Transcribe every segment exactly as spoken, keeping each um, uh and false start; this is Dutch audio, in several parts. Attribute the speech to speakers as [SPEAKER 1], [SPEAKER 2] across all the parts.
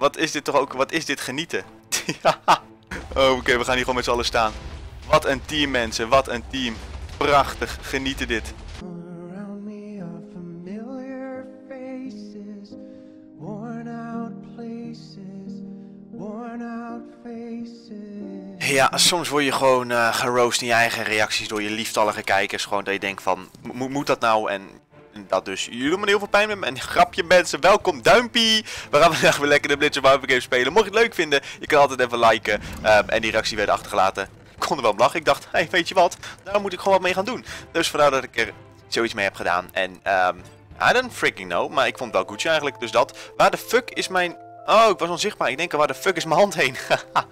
[SPEAKER 1] Wat is dit toch ook, wat is dit genieten? Oh, oké, okay, we gaan hier gewoon met z'n allen staan. Wat een team, mensen, wat een team. Prachtig, genieten dit. Ja, soms word je gewoon uh, geroost in je eigen reacties door je lieftallige kijkers. Gewoon dat je denkt van, mo moet dat nou? En, en dat dus. Jullie doen me heel veel pijn met me. En grapje mensen, welkom, duimpie. We gaan vandaag weer lekker de Blitz Survivor Game spelen. Mocht je het leuk vinden, je kan altijd even liken. Um, en die reactie werd achtergelaten. Ik kon er wel om lachen. Ik dacht, hé, hey, weet je wat? Daar moet ik gewoon wat mee gaan doen. Dus vandaar dat ik er zoiets mee heb gedaan. En, um, I don't freaking know. Maar ik vond het wel goed eigenlijk. Dus dat. Waar de fuck is mijn... Oh, ik was onzichtbaar. Ik denk, waar de fuck is mijn hand heen?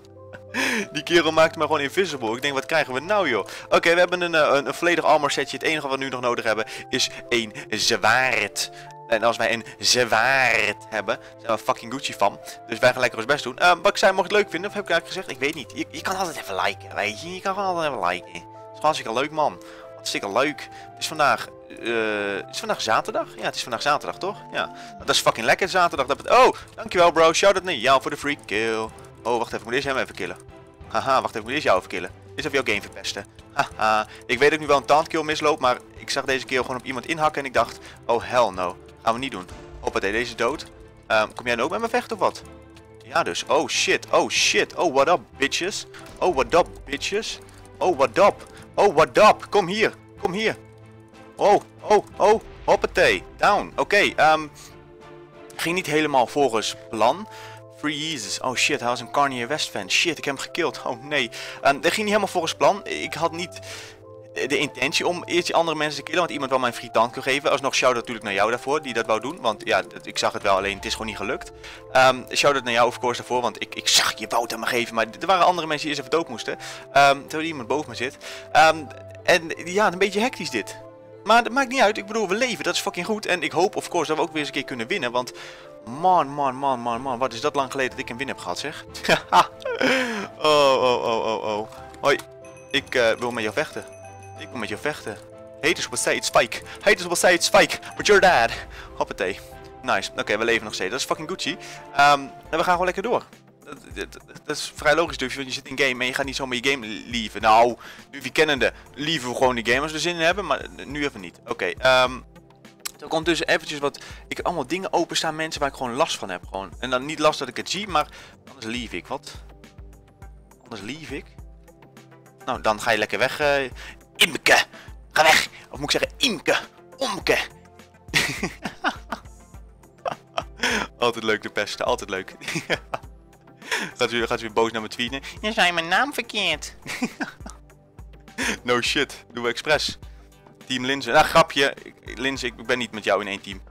[SPEAKER 1] Die kerel maakt me gewoon invisible. Ik denk, wat krijgen we nou, joh? Oké, okay, we hebben een, een, een volledig armor setje. Het enige wat we nu nog nodig hebben is een zwaard. En als wij een zwaard hebben, zijn we fucking Gucci van. Dus wij gaan lekker ons best doen. Uh, wat ik zei, mocht je het leuk vinden, of heb ik eigenlijk gezegd? Ik weet niet. Je, je kan altijd even liken, weet je. Je kan gewoon altijd even liken. Het is gewoon hartstikke leuk, man. Hartstikke leuk. Het is vandaag... Uh, het is vandaag zaterdag? Ja, het is vandaag zaterdag, toch? Ja. Dat is fucking lekker zaterdag. Dat bet... Oh, dankjewel, bro. Shout-out naar jou voor de free kill. Oh, wacht even, ik moet eerst hem even killen. Haha, wacht even, ik moet eerst jou even killen. Eerst even jouw game verpesten. Haha, ik weet dat ik nu wel een tauntkill misloop, maar ik zag deze keer gewoon op iemand inhakken en ik dacht, oh hell no. Gaan we niet doen. Hoppatee, deze is dood. Um, kom jij nou ook met me vechten of wat? Ja dus, oh shit, oh shit, oh what up bitches. Oh what up bitches. Oh what up, oh what up, kom hier, kom hier. Oh, oh, oh, hoppatee, down. Oké, okay, um, ging niet helemaal volgens plan. Free Jesus. Oh shit, hij was een Kanye West fan. Shit, ik heb hem gekild. Oh nee. Um, dat ging niet helemaal volgens plan. Ik had niet de intentie om eerst die andere mensen te killen. Want iemand wil mijn free tank geven. Alsnog shout-out natuurlijk naar jou daarvoor, die dat wou doen. Want ja, ik zag het wel, alleen het is gewoon niet gelukt. Um, shout-out naar jou of course daarvoor, want ik, ik zag je wou het me geven. Maar er waren andere mensen die eerst even dood moesten. Um, terwijl iemand boven me zit. Um, en ja, een beetje hectisch dit. Maar dat maakt niet uit. Ik bedoel, we leven. Dat is fucking goed. En ik hoop of course dat we ook weer eens een keer kunnen winnen. Want man, man, man, man, man. Wat is dat lang geleden dat ik een win heb gehad, zeg. oh, oh, oh, oh, oh. Hoi. Ik uh, wil met jou vechten. Ik wil met jou vechten. Haters will say it's fake. Haters will say it's fake. But you're dead. Hoppatee. Nice. Oké, okay, we leven nog steeds. Dat is fucking Gucci. Um, en we gaan gewoon lekker door. Dat, dat, dat is vrij logisch, Duffy, want je zit in game en je gaat niet zomaar je game lieven. Nou, Duffy kennende, lieven we gewoon die game als we er zin in hebben, maar nu even niet. Oké, okay, um, er komt dus eventjes wat, ik heb allemaal dingen openstaan, mensen, waar ik gewoon last van heb. Gewoon. En dan niet last dat ik het zie, maar anders lief ik. Wat? Anders lief ik? Nou, dan ga je lekker weg. Uh, Imke, ga weg. Of moet ik zeggen, Imke, Omke. Altijd leuk de pesten, altijd leuk. Gaat u, gaat u weer boos naar me tweeten? Je zei mijn naam verkeerd. No shit, doen we expres. Team Linze. Nou, grapje. Linze, ik ben niet met jou in één team.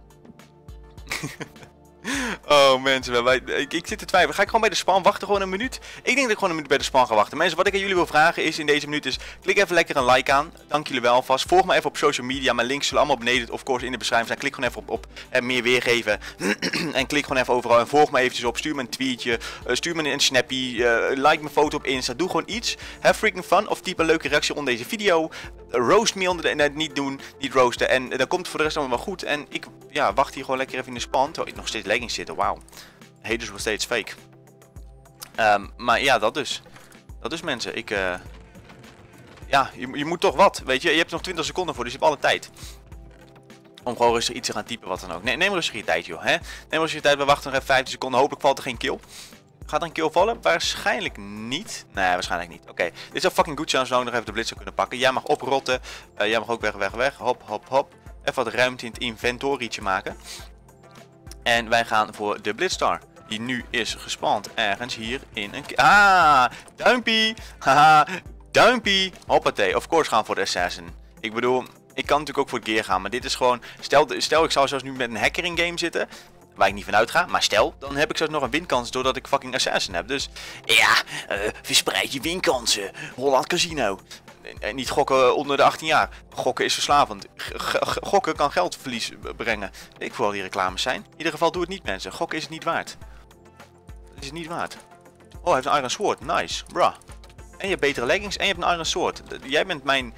[SPEAKER 1] Oh mensen, wij, ik, ik zit te twijfelen. Ga ik gewoon bij de spawn wachten, gewoon een minuut? Ik denk dat ik gewoon een minuut bij de spawn ga wachten. Mensen, wat ik aan jullie wil vragen is in deze minuut is, klik even lekker een like aan. Dank jullie wel alvast. Volg me even op social media. Mijn links zullen allemaal beneden, of course, in de beschrijving staan. Klik gewoon even op, op en meer weergeven. En klik gewoon even overal en volg me eventjes op. Stuur me een tweetje, uh, stuur me een snappy, uh, like mijn foto op Insta. Doe gewoon iets. Have freaking fun. Of typ een leuke reactie onder deze video. Uh, roast me onder de, nee, niet doen, niet roosten. En uh, dan komt het voor de rest allemaal wel goed. En ik ja, wacht hier gewoon lekker even in de spawn. Terwijl ik nog steeds leggings zitten. Wauw. Haters were steeds fake. Um, maar ja, dat dus. Dat dus mensen. Ik, uh... ja, je, je moet toch wat. Weet je, je hebt nog twintig seconden voor, dus je hebt alle tijd. Om gewoon rustig iets te gaan typen, wat dan ook. Nee, neem rustig je tijd, joh. Hè? Neem rustig je tijd. We wachten nog even vijftien seconden. Hopelijk valt er geen kill. Gaat er een kill vallen? Waarschijnlijk niet. Nee, waarschijnlijk niet. Oké. Okay. Dit is al fucking goed, zodat we nog even de blitz kunnen pakken. Jij mag oprotten. Uh, jij mag ook weg, weg, weg. Hop, hop, hop. Even wat ruimte in het inventorietje maken. En wij gaan voor de Blitzstar. Die nu is gespawnd ergens hier in een... Ah, duimpie. Haha, duimpie. Hoppatee. Of course gaan we voor de Assassin. Ik bedoel, ik kan natuurlijk ook voor het gear gaan. Maar dit is gewoon... Stel, stel ik zou zoals nu met een hacker in game zitten. Waar ik niet van uitga. Maar stel, dan heb ik zelfs nog een winkans doordat ik fucking Assassin heb. Dus ja, uh, verspreid je winkansen. Holland Casino. En niet gokken onder de achttien jaar. Gokken is verslavend. G gokken kan geldverlies brengen. Ik wil al die reclames zijn. In ieder geval doe het niet, mensen. Gokken is het niet waard. Dat is het niet waard. Oh, hij heeft een Iron Sword. Nice. Bruh. En je hebt betere leggings en je hebt een Iron Sword. Jij bent mijn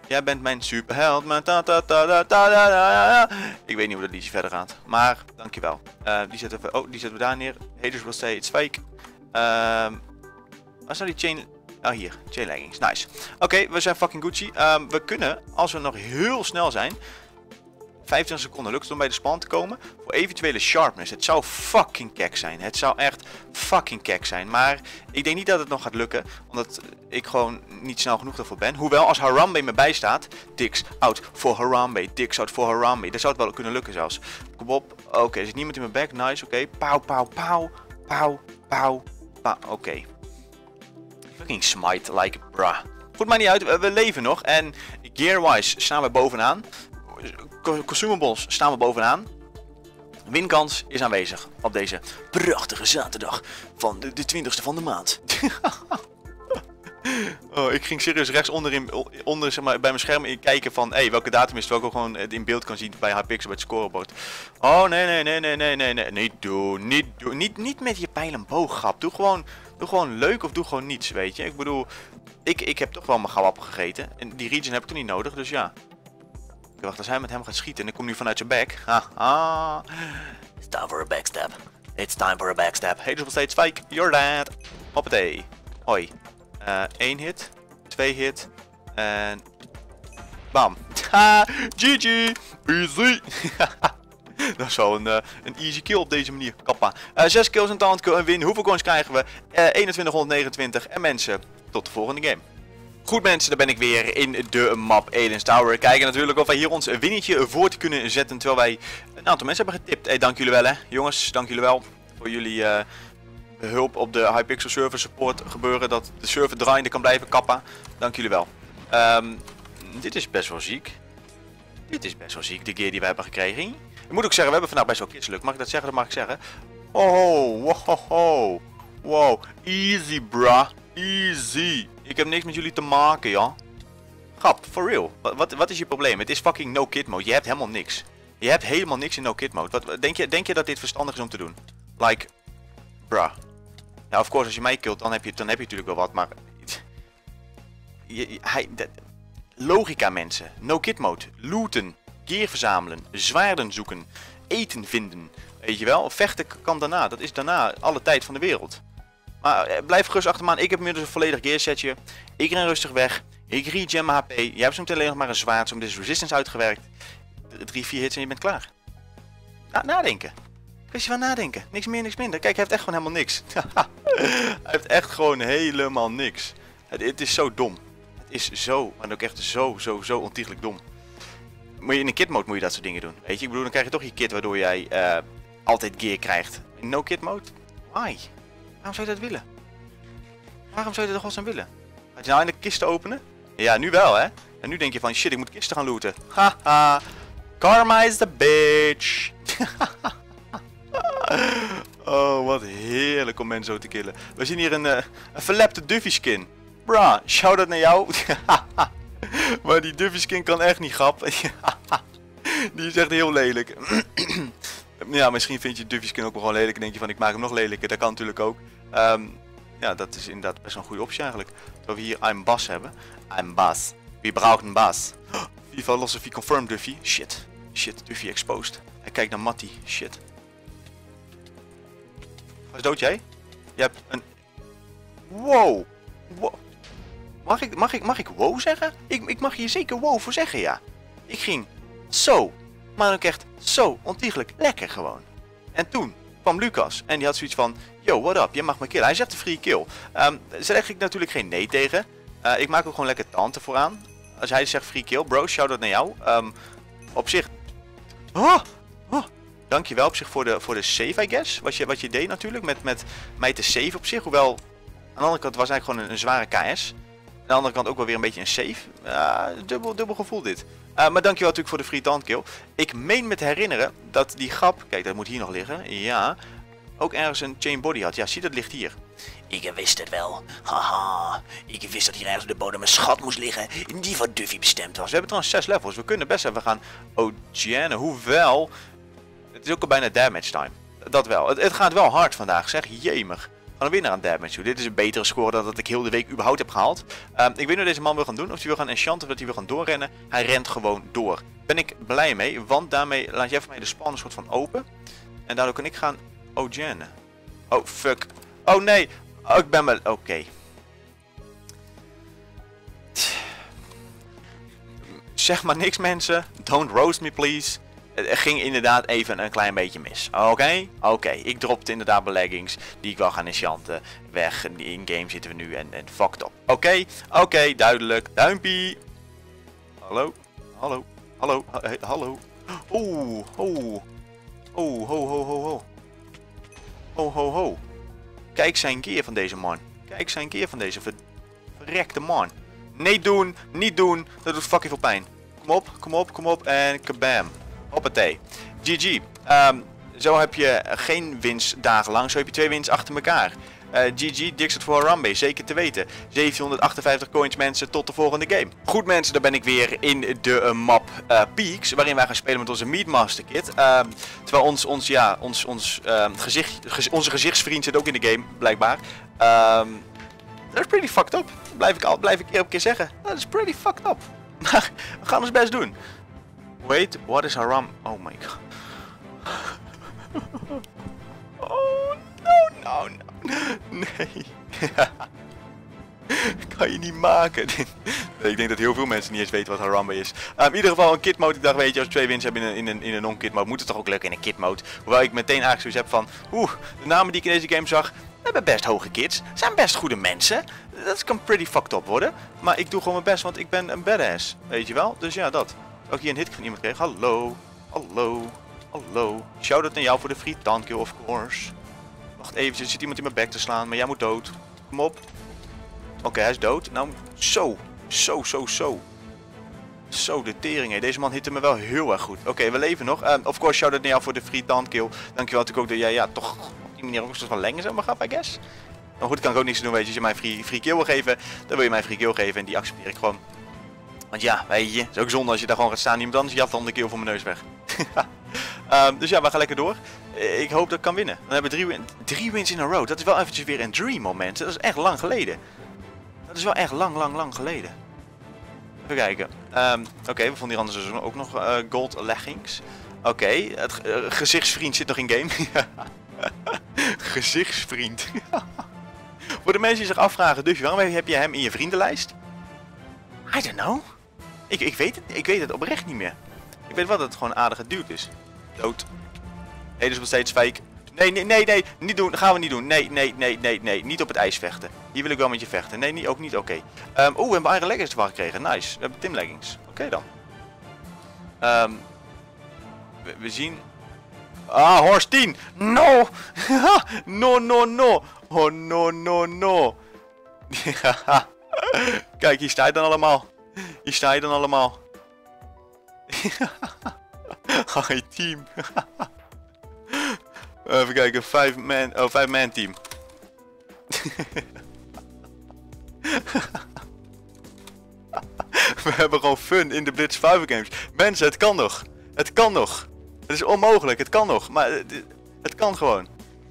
[SPEAKER 1] Jij bent mijn superheld. Maar ta ta ta ta ta ta ta. Ik weet niet hoe dat liedje verder gaat. Maar, dankjewel. Uh, die, zetten we, oh, die zetten we daar neer. Haters will say it's fake. Um, waar staat die chain... Oh, hier. Chain leggings. Nice. Oké, okay, we zijn fucking Gucci. Um, we kunnen, als we nog heel snel zijn... vijfentwintig seconden lukt het om bij de spawn te komen. Voor eventuele sharpness. Het zou fucking kek zijn. Het zou echt fucking kek zijn. Maar ik denk niet dat het nog gaat lukken. Omdat ik gewoon niet snel genoeg ervoor ben. Hoewel als Harambe me bijstaat. Dix out voor Harambe. Dix out voor Harambe. Dat zou het wel kunnen lukken zelfs. Kom op. Oké, okay, er zit niemand in mijn back. Nice. Oké. Okay. Pauw, pauw, pauw. Pauw, pauw, pauw. Oké. Okay. Fucking smite like bruh. Goed, maar niet uit. We leven nog. En gear-wise staan we bovenaan. Consumables staan we bovenaan. Winkans is aanwezig op deze prachtige zaterdag van de, de twintigste van de maand. Oh, ik ging serieus rechts onder, in, onder zeg maar, bij mijn scherm in kijken van hey, welke datum is het, welke ik gewoon in beeld kan zien bij Hypixel bij het scorebord. Oh nee, nee, nee, nee, nee, nee, nee, niet doen, niet doen, niet, niet met je pijl en booggrap. Doe gewoon, doe gewoon leuk of doe gewoon niets, weet je. Ik bedoel, ik, ik heb toch wel mijn gauwappel gegeten en die region heb ik toch niet nodig, dus ja. Ik wacht, als hij met hem gaat schieten en ik kom nu vanuit zijn back. Haha. It's time for a backstab. It's time for a backstab. Haters will say it's fake. You're dead. Hoppatee. Hoi. Uh, één hit. Twee hit. En... Bam. Ha. G G. Easy. Dat is wel een, uh, een easy kill op deze manier. Kappa. Uh, zes kills, een talent kill, een win. Hoeveel coins krijgen we? Uh, eenentwintighonderdnegenentwintig. En mensen, tot de volgende game. Goed mensen, daar ben ik weer in de map Aliens Tower. Kijken natuurlijk of wij hier ons winnetje voor te kunnen zetten. Terwijl wij een aantal mensen hebben getipt. Hey, dank jullie wel hè. Jongens, dank jullie wel voor jullie uh, hulp op de Hypixel server support gebeuren. Dat de server draaiende kan blijven kappen. Dank jullie wel. Um, dit is best wel ziek. Dit is best wel ziek, de gear die we hebben gekregen. Ik moet ook zeggen, we hebben vandaag best wel kitselijk. Mag ik dat zeggen? Dat mag ik zeggen. Oh, wow, wow. Wow, easy bruh. Easy. Ik heb niks met jullie te maken, ja. Grap, for real. Wat, wat, wat is je probleem? Het is fucking no kid mode. Je hebt helemaal niks. Je hebt helemaal niks in no kid mode. Wat, denk, je, denk je dat dit verstandig is om te doen? Like, bruh. Ja, of course, als je mij killt, dan heb je, dan heb je natuurlijk wel wat, maar... Je, je, hij, dat, logica, mensen. No kid mode. Looten. Gear verzamelen. Zwaarden zoeken. Eten vinden. Weet je wel? Vechten kan daarna. Dat is daarna alle tijd van de wereld. Maar blijf gerust achter me aan. Ik heb inmiddels een volledig gear setje. Ik ren rustig weg. Ik regen mijn H P. Jij hebt zo meteen alleen nog maar een zwaard. Zo is resistance uitgewerkt. drie, vier hits en je bent klaar. Na nadenken. Kwestie van nadenken. Niks meer, niks minder. Kijk, hij heeft echt gewoon helemaal niks. Hij heeft echt gewoon helemaal niks. Het, het is zo dom. Het is zo, maar ook echt zo, zo, zo ontiegelijk dom. Moet je in een kit mode moet je dat soort dingen doen. Weet je, ik bedoel, dan krijg je toch je kit waardoor jij uh, altijd gear krijgt. In no kit mode? Why? Waarom zou je dat willen? Waarom zou je dat godsnaam willen? Gaat je nou eindelijk kisten openen? Ja, nu wel hè. En nu denk je van shit, ik moet kisten gaan looten. Haha. Karma is the bitch. Oh, wat heerlijk om mensen zo te killen. We zien hier een, uh, een verlepte Duffy skin. Bruh, shout-out naar jou. Maar die Duffy skin kan echt niet grap. Die is echt heel lelijk. Ja, misschien vind je Duffy skin ook wel gewoon lelijk en denk je van ik maak hem nog lelijker. Dat kan natuurlijk ook. Um, ja, dat is inderdaad best wel een goede optie eigenlijk. Terwijl we hier I'm Bas hebben. I'm Bas. Wie braucht een Bas? FIFA losse V confirmed Duffy. Shit. Shit, Duffy exposed. Hij kijkt naar Matty. Shit. Wat dood jij? Je hebt een... Wow. Wow. Mag ik, mag ik, mag ik wow zeggen? Ik, ik mag hier zeker wow voor zeggen, ja. Ik ging zo, maar ook echt zo ontiegelijk lekker gewoon. En toen kwam Lucas en die had zoiets van... Yo, what up? Jij mag me killen. Hij zegt een free kill. Um, daar zeg ik natuurlijk geen nee tegen. Uh, ik maak ook gewoon lekker tante vooraan. Als hij zegt free kill, bro, shout-out naar jou. Um, op zich... Oh, oh. Dankjewel op zich voor de, voor de save, I guess. Wat je, wat je deed natuurlijk, met, met mij te save op zich. Hoewel, aan de andere kant was het eigenlijk gewoon een, een zware K S. Aan de andere kant ook wel weer een beetje een save. Uh, dubbel, dubbel gevoel dit. Uh, maar dankjewel natuurlijk voor de free tandkill. Ik meen me te herinneren dat die grap... Kijk, dat moet hier nog liggen. Ja. Ook ergens een chain body had. Ja, zie dat ligt hier. Ik wist het wel. Haha. Ik wist dat hier ergens op de bodem een schat moest liggen. Die voor Duffy bestemd was. We hebben trouwens zes levels. We kunnen best even gaan Oceanen. Hoewel... Het is ook al bijna damage time. Dat wel. Het, het gaat wel hard vandaag, zeg. Jemig. dan weer naar een damage toe. Dit is een betere score dan dat ik heel de week überhaupt heb gehaald. Um, ik weet niet wat deze man wil gaan doen. Of hij wil gaan enchanten of dat hij wil gaan doorrennen. Hij rent gewoon door. Ben ik blij mee, want daarmee laat jij voor mij de spawn een soort van open. En daardoor kan ik gaan ogennen. Oh, fuck. Oh nee. Oh, ik ben wel... Oké. Okay. Zeg maar niks mensen. Don't roast me please. Het ging inderdaad even een klein beetje mis. Oké? Okay? Oké. Okay. Ik dropte inderdaad mijn leggings. Die ik wel gaan enchanten. Weg. In game zitten we nu. En, en fucked up. Oké? Okay? Oké. Okay, duidelijk. Duimpie. Hallo? Hallo? Hallo? Hey, hallo? Oeh. Oeh. Oeh. Ho ho ho ho. Ho ho ho. Kijk zijn keer van deze man. Kijk zijn keer van deze ver verrekte man. Nee doen. Niet doen. Dat doet fucking veel pijn. Kom op. Kom op. Kom op. En kabam. Hoppatee. G G. Um, zo heb je geen wins dagenlang. Zo heb je twee wins achter elkaar. Uh, G G, Dixit voor Harambe, zeker te weten. zeventienhonderdachtenvijftig coins mensen, tot de volgende game. Goed mensen, dan ben ik weer in de uh, map uh, Peaks, waarin wij gaan spelen met onze Meatmaster Kit. Uh, terwijl ons, ons, ja, ons, ons, uh, gezicht, gez onze gezichtsvriend zit ook in de game, blijkbaar. Um, dat is pretty fucked up. Dat blijf ik, al, blijf ik keer op keer zeggen. Dat is pretty fucked up. Maar we gaan ons best doen. Wait, what is Haram? Oh my god. Oh, no, no, no. Nee. Kan je niet maken. Nee, ik denk dat heel veel mensen niet eens weten wat Harambe is. Um, in ieder geval een kit mode. Ik dacht, weet je, als we twee wins hebben in een, in een, in een non-kit mode, moet het toch ook lukken in een kit mode. Hoewel ik meteen eigenlijk zoiets heb van, oeh, de namen die ik in deze game zag, hebben best hoge kids. Zijn best goede mensen. Dat kan pretty fucked up worden. Maar ik doe gewoon mijn best, want ik ben een badass. Weet je wel? Dus ja, dat. Ook hier een hit van iemand kreeg. Hallo. Hallo. Hallo. Shout-out naar jou voor de free tank kill, of course. Wacht even, er zit iemand in mijn bek te slaan, maar jij moet dood. Kom op. Oké, okay, hij is dood. Nou, zo. Zo, zo, zo. Zo, de tering, hé. Deze man hitte me wel heel erg goed. Oké, okay, we leven nog. Um, of course, shout-out naar jou voor de free tank kill. Dankjewel natuurlijk ook dat jij, ja, toch op die manier ook een soort van lengen zeg maar gaf, I guess. Maar goed, kan ik ook niks doen, weet je. Als je mij free, free kill wil geven, dan wil je mij free kill geven en die accepteer ik gewoon. Want ja, weet je, het is ook zonde als je daar gewoon gaat staan en iemand anders jaft dan de kill voor mijn neus weg. um, dus ja, we gaan lekker door. Ik hoop dat ik kan winnen. Dan hebben we drie, win drie wins in a row. Dat is wel eventjes weer een dream moment. Dat is echt lang geleden. Dat is wel echt lang, lang, lang geleden. Even kijken. Um, Oké, okay, we vonden hier anders dus ook nog uh, gold leggings. Oké, okay, het uh, gezichtsvriend zit nog in game. Gezichtsvriend. Voor de mensen die zich afvragen, dus waarom heb je hem in je vriendenlijst? I don't know. Ik, ik, weet het, ik weet het oprecht niet meer. Ik weet wel dat het gewoon een aardige dude is. Dood. Nee, dus nog steeds fake. Nee, nee, nee, nee. Niet doen. Dat gaan we niet doen. Nee, nee, nee, nee, nee. Niet op het ijs vechten. Hier wil ik wel met je vechten. Nee, niet, ook niet. Oké. Okay. Um, Oeh, we hebben Iron Leggings ervan gekregen. Nice. We hebben Tim Leggings. Oké okay, dan. Um, we, we zien... Ah, Horse tien. No. No, no, no. Oh, no, no, no. Kijk, hier sta je dan allemaal. Hier sta je dan allemaal. Hi team. Even kijken, vijf man, oh vijf man team. We hebben gewoon fun in de Blitz vijf games. Mensen, het kan nog. Het kan nog. Het is onmogelijk, het kan nog. Maar het, het kan gewoon.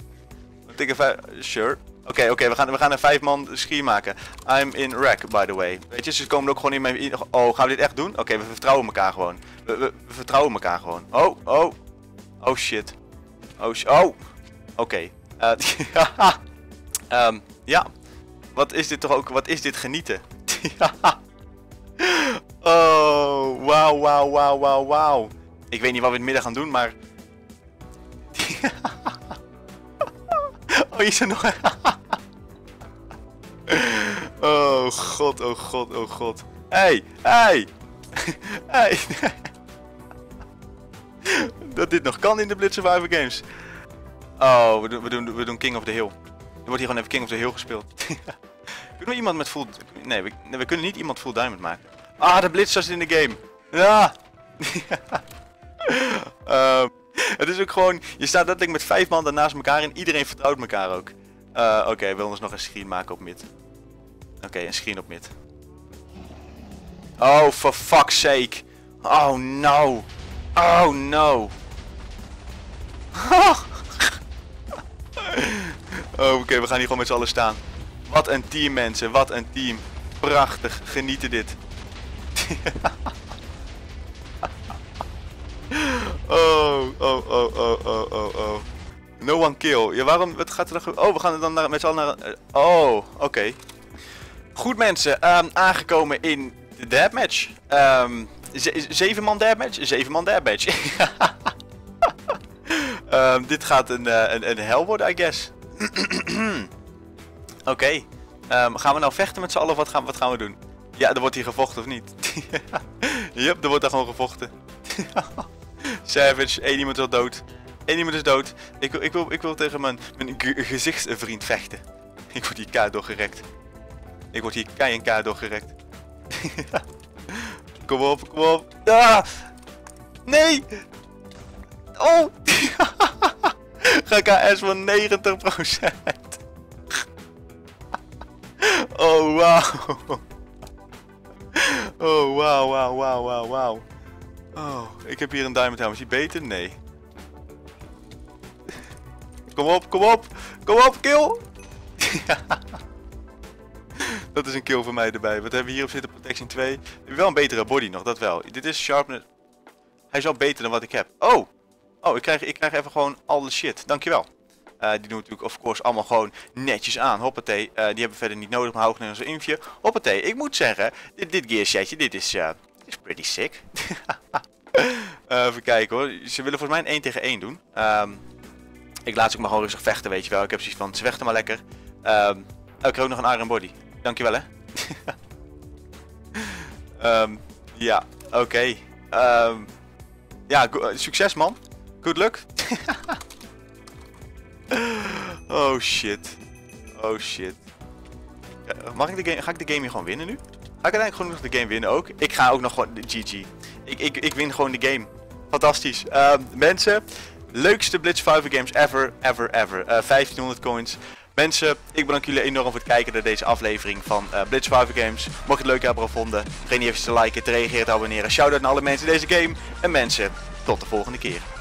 [SPEAKER 1] Sure. Oké, okay, oké, okay, we, gaan, we gaan een vijf man screen maken. I'm in wreck, by the way. Weet je, ze komen ook gewoon in mijn... Oh, gaan we dit echt doen? Oké, okay, we vertrouwen elkaar gewoon. We, we, we vertrouwen elkaar gewoon. Oh, oh. Oh shit. Oh, sh oh. Oké. Okay. Uh, um, ja. Wat is dit toch ook... Wat is dit genieten? Oh, wauw, wauw, wauw, wauw, wauw. Ik weet niet wat we in het midden gaan doen, maar... Oh, hier is er nog... Oh god, oh god, oh god. Hey, hey! Hey! Dat dit nog kan in de Blitz Survivor games. Oh, we doen, we, doen, we doen King of the Hill. Er wordt hier gewoon even King of the Hill gespeeld. Kunnen we iemand met full... Nee, we, nee, we kunnen niet iemand full diamond maken. Ah, de Blitz is in de game. Ja! uh, het is ook gewoon... Je staat letterlijk met vijf man naast elkaar en iedereen vertrouwt elkaar ook. Uh, Oké, okay, we willen ons nog een screen maken op mid. Oké, okay, een screen op mid. Oh, for fuck's sake. Oh no. Oh no. Oh, oké, okay, we gaan hier gewoon met z'n allen staan. Wat een team, mensen. Wat een team. Prachtig. Genieten dit. Oh, oh, oh, oh, oh, oh, oh. No one kill. Ja, waarom? Wat gaat er dan? Oh, we gaan er dan naar, met z'n allen naar... Oh, oké. Okay. Goed, mensen. Um, aangekomen in de deathmatch. Um, zeven man deathmatch? Zeven man deathmatch. um, dit gaat een, uh, een, een hel worden, I guess. Oké. Okay. Um, gaan we nou vechten met z'n allen of wat gaan, wat gaan we doen? Ja, er wordt hier gevochten of niet? Yep, er wordt daar gewoon gevochten. Savage, één iemand is al dood. Eén iemand is dood. Ik wil, ik wil, ik wil tegen mijn, mijn gezichtsvriend vechten. Ik word hier kaart doorgerekt. Ik word hier kei en kaart doorgerekt. Kom op, kom op. Ah! Nee! Oh! G K S van negentig procent. Oh, wauw. Oh, wauw, wauw, wauw, wauw, wauw. Oh, ik heb hier een diamond helm. Is die beter? Nee. Kom op, kom op. Kom op, kill. Dat is een kill voor mij erbij. Wat hebben we hier op zitten? Protection twee. We hebben wel een betere body nog, dat wel. Dit is sharpness. Hij is al beter dan wat ik heb. Oh! Oh, ik krijg, ik krijg even gewoon alle shit. Dankjewel. Uh, die doen we natuurlijk of course allemaal gewoon netjes aan. Hoppatee. Uh, die hebben we verder niet nodig, maar hoog naar onze infje. Hoppatee. Ik moet zeggen, dit, dit gear setje, dit is, uh, is pretty sick. uh, even kijken hoor. Ze willen volgens mij een één tegen één doen. Um, ik laat ze ook maar gewoon rustig vechten, weet je wel. Ik heb zoiets van, ze vechten maar lekker. Um, oh, ik krijg ook nog een iron body. Dankjewel hè. um, ja, oké. Okay. Um, ja, succes man. Good luck. Oh shit. Oh shit. Mag ik de game, ga ik de game hier gewoon winnen nu? Ga ik uiteindelijk gewoon nog de game winnen ook? Ik ga ook nog gewoon de G G. Ik, ik, ik win gewoon de game. Fantastisch. Uh, mensen, leukste Blitz vijf games ever, ever, ever. Uh, vijftienhonderd coins. Mensen, ik bedank jullie enorm voor het kijken naar deze aflevering van uh, Blitz vijf games. Mocht je het leuk hebben gevonden, vergeet niet even te liken, te reageren, te abonneren. Shout out naar alle mensen in deze game. En mensen, tot de volgende keer.